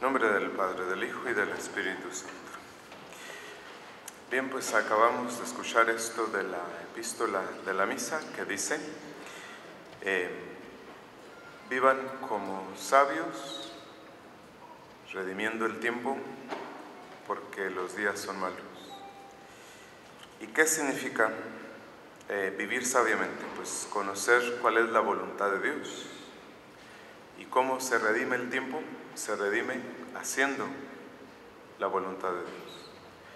nombre del Padre, del Hijo y del Espíritu Santo. Bien, pues acabamos de escuchar esto de la epístola de la misa que dice: vivan como sabios, redimiendo el tiempo, porque los días son malos. ¿Y qué significa vivir sabiamente? Pues conocer cuál es la voluntad de Dios. ¿Y cómo se redime el tiempo? Se redime haciendo la voluntad de Dios.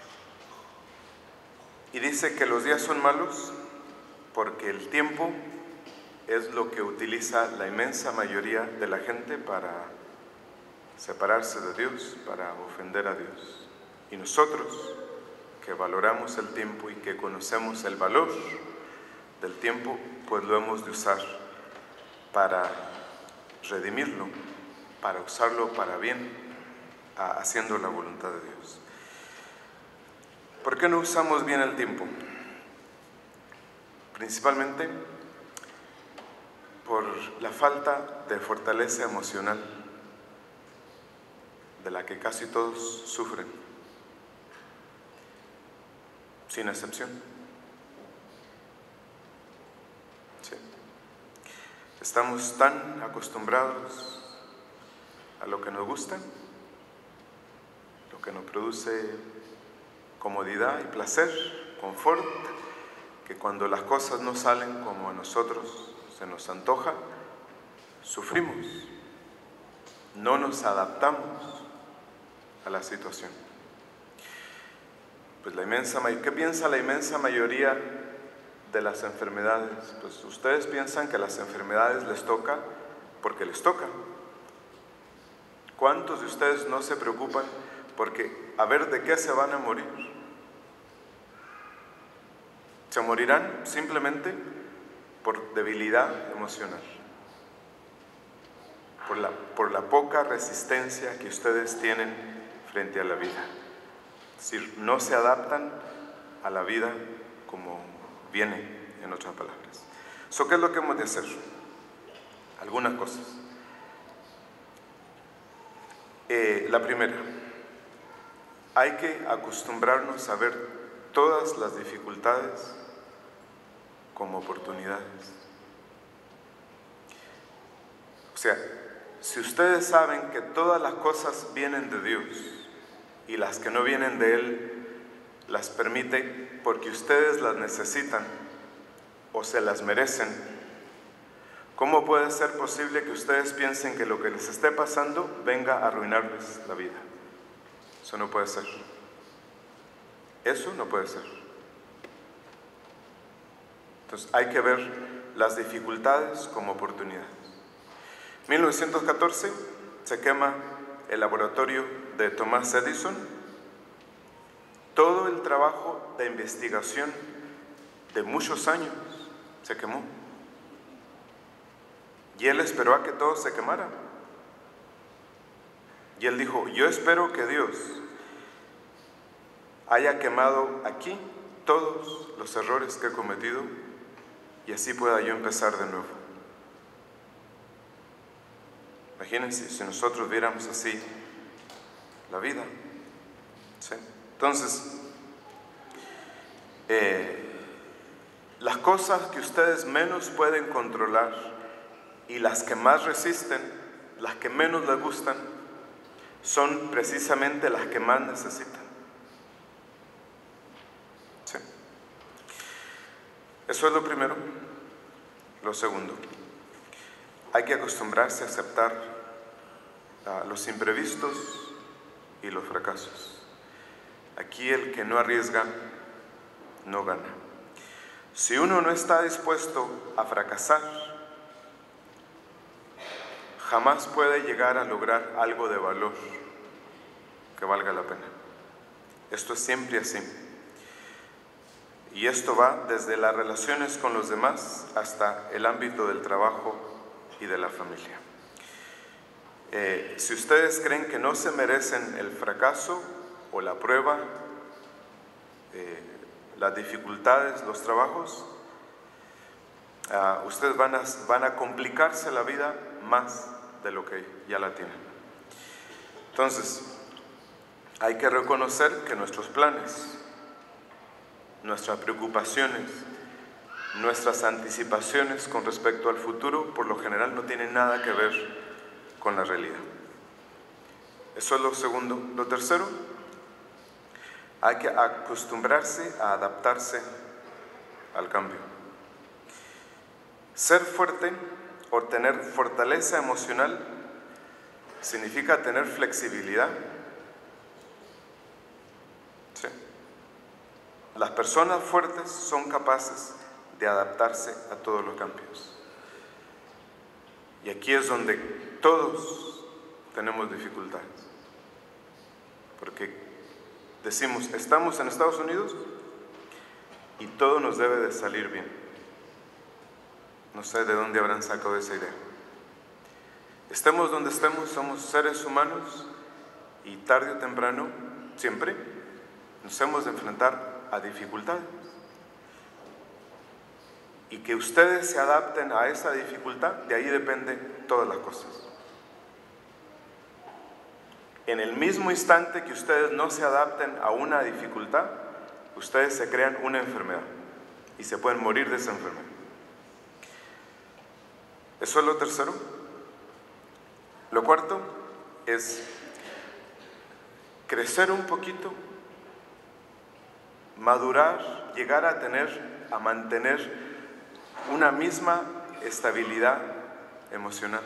Y dice que los días son malos porque el tiempo es lo que utiliza la inmensa mayoría de la gente para separarse de Dios, para ofender a Dios. Y nosotros, que valoramos el tiempo y que conocemos el valor del tiempo, pues lo hemos de usar para redimirlo, para usarlo para bien, haciendo la voluntad de Dios. ¿Por qué no usamos bien el tiempo? Principalmente por la falta de fortaleza emocional de la que casi todos sufren, sin excepción. Sí. Estamos tan acostumbrados a lo que nos gusta, lo que nos produce comodidad y placer, confort, que cuando las cosas no salen como a nosotros se nos antoja, sufrimos, no nos adaptamos a la situación. Pues ¿qué piensa la inmensa mayoría de las enfermedades? Pues ustedes piensan que las enfermedades les toca porque les toca. ¿Cuántos de ustedes no se preocupan porque a ver de qué se van a morir? Se morirán simplemente por debilidad emocional, por la poca resistencia que ustedes tienen frente a la vida. Es decir, no se adaptan a la vida como viene, en otras palabras. ¿Qué es lo que hemos de hacer? Algunas cosas. La primera, hay que acostumbrarnos a ver todas las dificultades como oportunidades. O sea, si ustedes saben que todas las cosas vienen de Dios y las que no vienen de Él las permite porque ustedes las necesitan o se las merecen, ¿cómo puede ser posible que ustedes piensen que lo que les esté pasando venga a arruinarles la vida? Eso no puede ser. Eso no puede ser. Entonces hay que ver las dificultades como oportunidades. En 1914 se quema el laboratorio de Thomas Edison. Todo el trabajo de investigación de muchos años se quemó. Y él esperó a que todo se quemara. Y él dijo: yo espero que Dios haya quemado aquí todos los errores que he cometido y así pueda yo empezar de nuevo. Imagínense si nosotros viéramos así la vida. ¿Sí? Entonces, las cosas que ustedes menos pueden controlar y las que más resisten, las que menos les gustan, son precisamente las que más necesitan. ¿Sí? Eso es lo primero. Lo segundo, hay que acostumbrarse a aceptar los imprevistos y los fracasos. Aquí el que no arriesga, no gana. Si uno no está dispuesto a fracasar, jamás puede llegar a lograr algo de valor que valga la pena. Esto es siempre así. Y esto va desde las relaciones con los demás hasta el ámbito del trabajo y de la familia. Si ustedes creen que no se merecen el fracaso o la prueba, las dificultades, los trabajos, ustedes van a complicarse la vida más de lo que ya la tienen. Entonces, hay que reconocer que nuestros planes, nuestras preocupaciones, nuestras anticipaciones con respecto al futuro, por lo general no tienen nada que ver con la realidad. Eso es lo segundo. Lo tercero, hay que acostumbrarse a adaptarse al cambio. Ser fuerte o tener fortaleza emocional significa tener flexibilidad. Sí. Las personas fuertes son capaces de adaptarse a todos los cambios. Y aquí es donde todos tenemos dificultades. Porque decimos, estamos en Estados Unidos y todo nos debe de salir bien. No sé de dónde habrán sacado esa idea. Estemos donde estemos, somos seres humanos y tarde o temprano, siempre, nos hemos de enfrentar a dificultades. Y que ustedes se adapten a esa dificultad, de ahí dependen todas las cosas. En el mismo instante que ustedes no se adapten a una dificultad, ustedes se crean una enfermedad y se pueden morir de esa enfermedad. Eso es lo tercero. Lo cuarto es crecer un poquito, madurar, llegar a mantener una misma estabilidad emocional.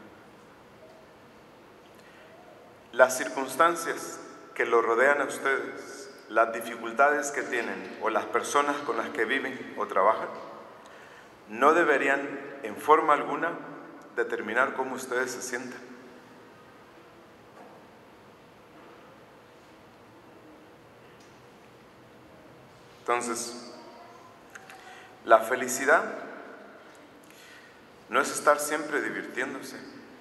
Las circunstancias que lo rodean a ustedes, las dificultades que tienen o las personas con las que viven o trabajan, no deberían en forma alguna determinar cómo ustedes se sienten. Entonces, la felicidad no es estar siempre divirtiéndose,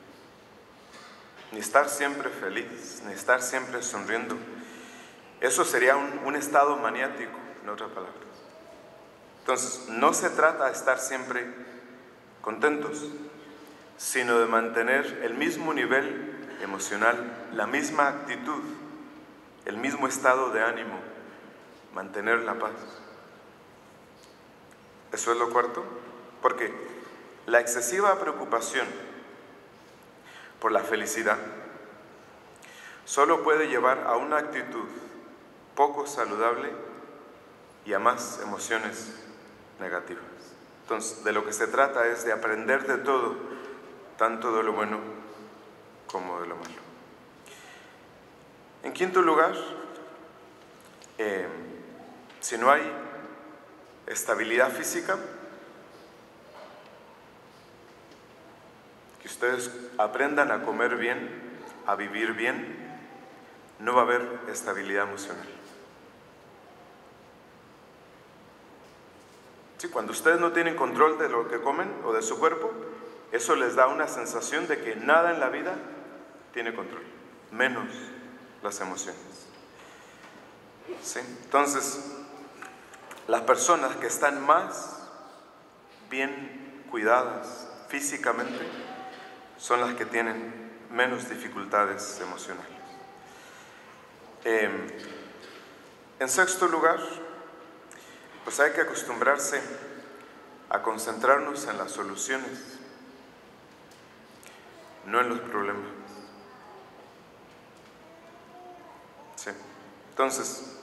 ni estar siempre feliz, ni estar siempre sonriendo. Eso sería un estado maniático, en otras palabras. Entonces, no se trata de estar siempre contentos, sino de mantener el mismo nivel emocional, la misma actitud, el mismo estado de ánimo, mantener la paz. Eso es lo cuarto, porque la excesiva preocupación por la felicidad solo puede llevar a una actitud poco saludable y a más emociones negativas. Entonces, de lo que se trata es de aprender de todo, tanto de lo bueno como de lo malo. En quinto lugar, si no hay estabilidad física, que ustedes aprendan a comer bien, a vivir bien, no va a haber estabilidad emocional. Sí, cuando ustedes no tienen control de lo que comen o de su cuerpo, eso les da una sensación de que nada en la vida tiene control, menos las emociones. ¿Sí? Entonces, las personas que están más bien cuidadas físicamente son las que tienen menos dificultades emocionales. En sexto lugar, pues hay que acostumbrarse a concentrarnos en las soluciones, no en los problemas. Sí. Entonces,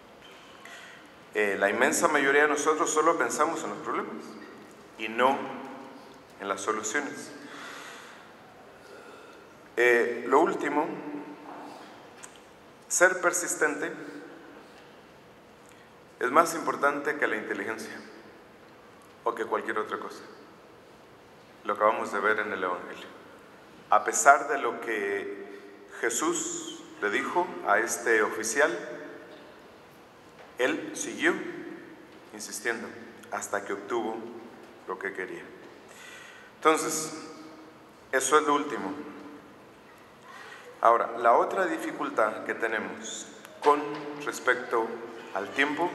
la inmensa mayoría de nosotros solo pensamos en los problemas y no en las soluciones. Lo último, ser persistente es más importante que la inteligencia o que cualquier otra cosa. Lo acabamos de ver en el Evangelio. A pesar de lo que Jesús le dijo a este oficial, él siguió insistiendo hasta que obtuvo lo que quería. Entonces, eso es lo último. Ahora, la otra dificultad que tenemos con respecto al tiempo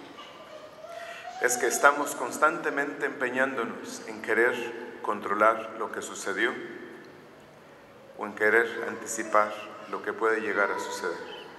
es que estamos constantemente empeñándonos en querer controlar lo que sucedió o en querer anticipar lo que puede llegar a suceder.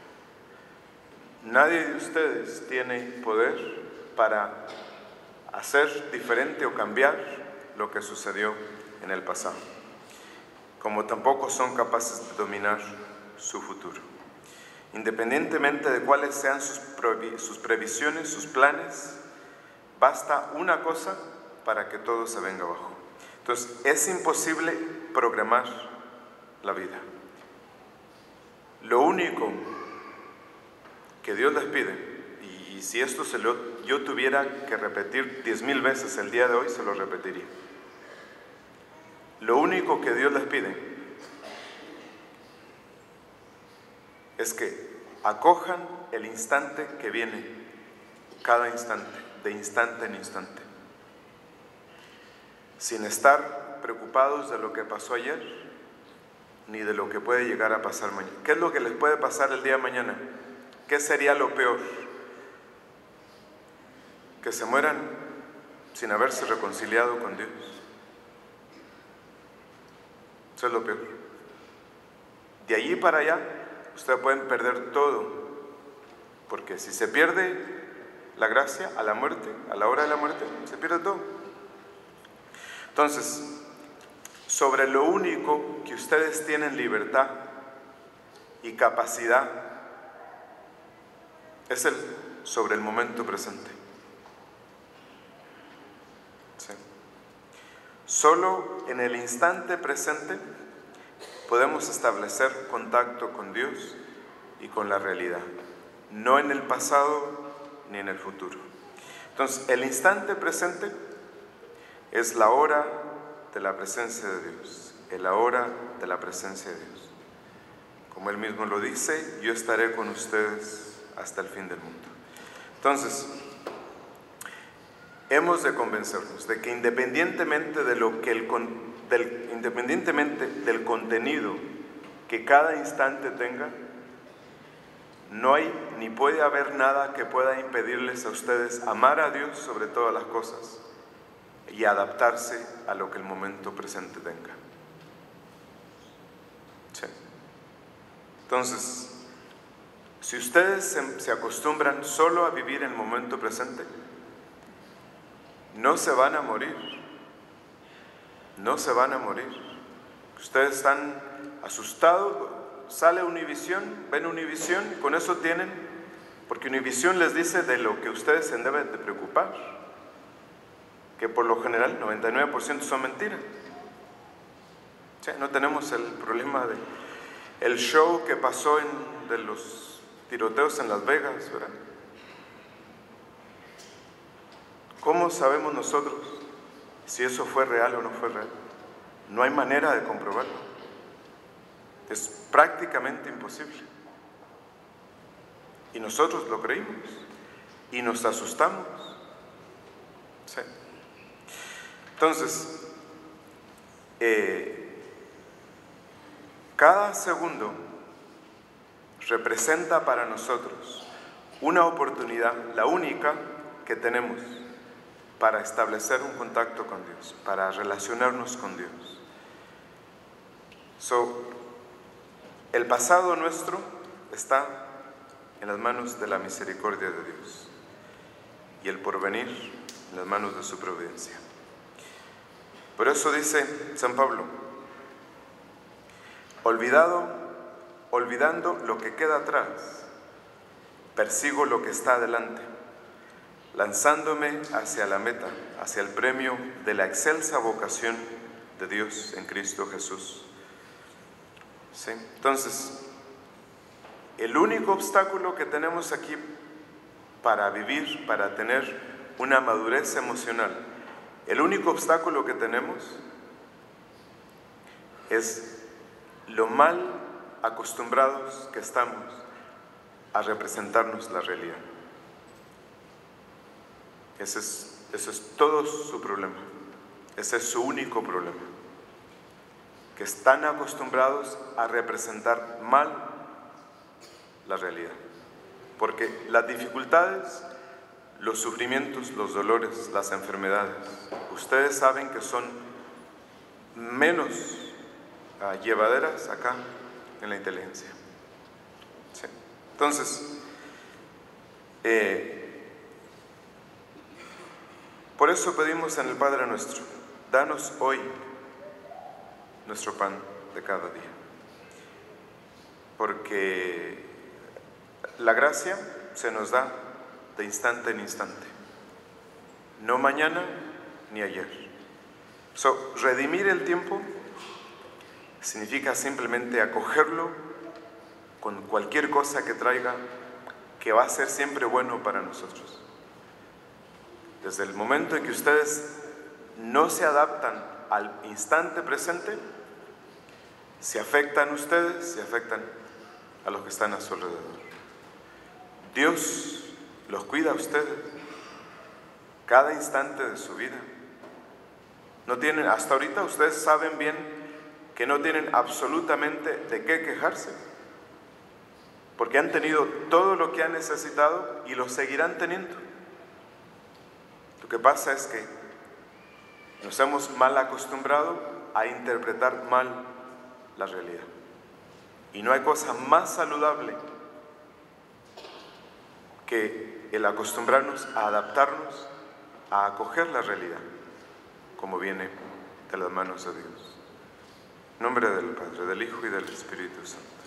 Nadie de ustedes tiene poder para hacer diferente o cambiar lo que sucedió en el pasado, como tampoco son capaces de dominar su futuro. Independientemente de cuáles sean sus previsiones, sus planes, basta una cosa para que todo se venga abajo. Entonces, es imposible programar la vida. Lo único que Dios les pide, y si esto yo tuviera que repetir 10,000 veces el día de hoy, se lo repetiría. Lo único que Dios les pide es que acojan el instante que viene, cada instante, de instante en instante, sin estar preocupados de lo que pasó ayer, ni de lo que puede llegar a pasar mañana. ¿Qué es lo que les puede pasar el día de mañana? ¿Qué sería lo peor? Que se mueran sin haberse reconciliado con Dios. Eso es lo peor. De allí para allá, ustedes pueden perder todo, porque si se pierde la gracia a la muerte, a la hora de la muerte, se pierde todo. Entonces, sobre lo único que ustedes tienen libertad y capacidad es sobre el momento presente. Sí. Solo en el instante presente podemos establecer contacto con Dios y con la realidad, no en el pasado ni en el futuro. Entonces, el instante presente es la hora de la presencia de Dios, la hora de la presencia de Dios. Como Él mismo lo dice, yo estaré con ustedes hasta el fin del mundo. Entonces, hemos de convencernos de que independientemente del contenido que cada instante tenga, no hay ni puede haber nada que pueda impedirles a ustedes amar a Dios sobre todas las cosas y adaptarse a lo que el momento presente tenga. Sí. Entonces, si ustedes se acostumbran solo a vivir el momento presente, no se van a morir. No se van a morir. Ustedes están asustados, sale Univisión, ven Univisión y con eso tienen, porque Univisión les dice de lo que ustedes se deben de preocupar, que por lo general 99% son mentiras. Sí, no tenemos el problema el show que pasó de los tiroteos en Las Vegas, ¿verdad? ¿Cómo sabemos nosotros si eso fue real o no fue real? No hay manera de comprobarlo. Es prácticamente imposible. Y nosotros lo creímos y nos asustamos. Sí. Entonces, cada segundo representa para nosotros una oportunidad, la única que tenemos para establecer un contacto con Dios, para relacionarnos con Dios. El pasado nuestro está en las manos de la misericordia de Dios y el porvenir en las manos de su providencia. Por eso dice San Pablo, olvidando lo que queda atrás, persigo lo que está adelante, lanzándome hacia la meta, hacia el premio de la excelsa vocación de Dios en Cristo Jesús. ¿Sí? Entonces, el único obstáculo que tenemos aquí para vivir, para tener una madurez emocional, el único obstáculo que tenemos es lo mal acostumbrados que estamos a representarnos la realidad. Ese es todo su problema. Ese es su único problema. Que están acostumbrados a representar mal la realidad. Porque las dificultades, los sufrimientos, los dolores, las enfermedades, ustedes saben que son menos llevaderas acá en la inteligencia. Entonces, por eso pedimos en el Padre Nuestro: danos hoy nuestro pan de cada día. Porque la gracia se nos da de instante en instante, no mañana ni ayer. Redimir el tiempo significa simplemente acogerlo con cualquier cosa que traiga, que va a ser siempre bueno para nosotros. Desde el momento en que ustedes no se adaptan al instante presente, se afectan ustedes, se afectan a los que están a su alrededor. Dios los cuida a ustedes cada instante de su vida. No tienen, hasta ahorita ustedes saben bien que no tienen absolutamente de qué quejarse, porque han tenido todo lo que han necesitado y lo seguirán teniendo. Lo que pasa es que nos hemos mal acostumbrado a interpretar mal la realidad. Y no hay cosa más saludable que el acostumbrarnos a adaptarnos, a acoger la realidad como viene de las manos de Dios. En nombre del Padre, del Hijo y del Espíritu Santo.